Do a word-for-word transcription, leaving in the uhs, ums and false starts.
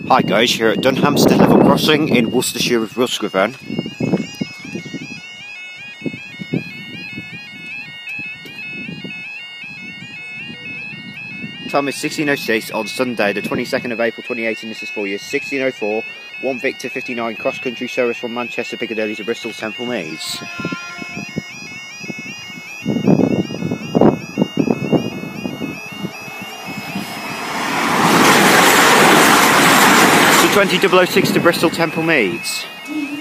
Hi guys, here at Dunhampstead level crossing in Worcestershire with Ruscraven. Time is sixteen oh six on Sunday the twenty-second of April twenty eighteen. This is for you sixteen oh four, one Victor fifty-nine cross country service from Manchester Piccadilly to Bristol Temple Meads. twenty oh oh six to Bristol Temple Meads.